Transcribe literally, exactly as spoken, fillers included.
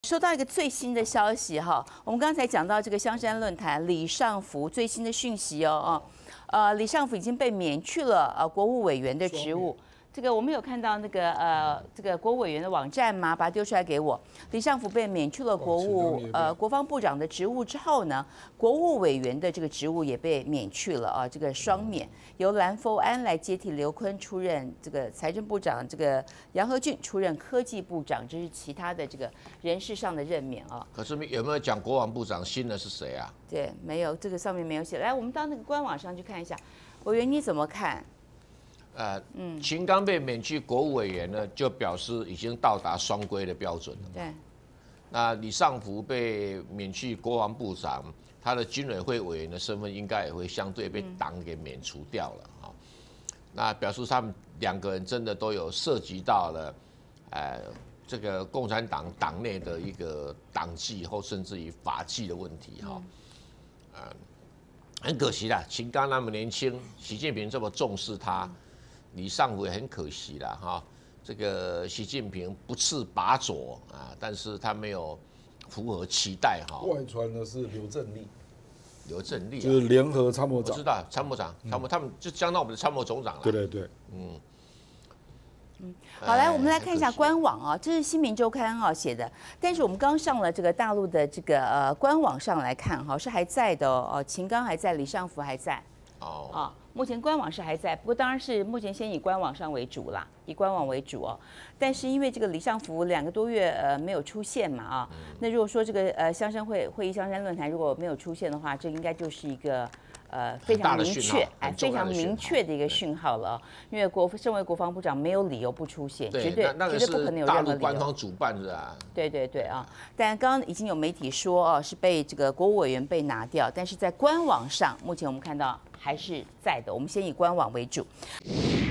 收到一个最新的消息哈，我们刚才讲到这个香山论坛李尚福最新的讯息哦哦，呃，李尚福已经被免去了呃国务委员的职务。这个我们有看到那个呃这个国务委员的网站吗？把它丢出来给我。李尚福被免去了国务呃国防部长的职务之后呢，国务委员的这个职务也被免去了啊，这个双免，由蓝丰安来接替刘昆出任这个财政部长，这个杨和俊出任科技部长，这是其他的这个人事上的任免啊。 可是有没有讲国防部长新的是谁啊？ 对，没有，这个上面没有写。来，我们到那个官网上去看一下，委员你怎么看？ 呃，嗯，秦刚被免去国务委员呢，就表示已经到达双规的标准了。 对。那李尚福被免去国防部长，他的军委会委员的身份应该也会相对被党给免除掉了啊。嗯、那表示他们两个人真的都有涉及到了，呃，这个共产党党内的一个党纪或甚至于法纪的问题哈。嗯、呃，很可惜啦，秦刚那么年轻，习近平这么重视他。李尚福也很可惜了哈，这个习近平不斥拔擢啊，但是他没有符合期待哈。 外传的是刘振立， 刘振立、啊、 就是联合参谋长， 我知道参谋长，参谋、嗯、他们就相当我们的参谋总长了。 对对对， 嗯嗯，好，来我们来看一下官网啊，这是《新民周刊》啊写的，但是我们刚上了这个大陆的这个呃官网上来看哈，是还在的哦，秦刚还在，李尚福还在。哦啊，目前官网是还在，不过当然是目前先以官网上为主啦，以官网为主哦。但是因为这个李尚福两个多月呃没有出现嘛啊，那如果说这个呃香山会会议香山论坛如果没有出现的话，这应该就是一个呃非常明确哎非常明确的一个讯号了、哦，因为国身为国防部长没有理由不出现，绝对绝对不可能有任何理由。 大陆官方主办的啊。 对对对啊，但刚刚已经有媒体说哦是被这个国务委员被拿掉，但是在官网上目前我们看到。还是在的，我们先以官网为主。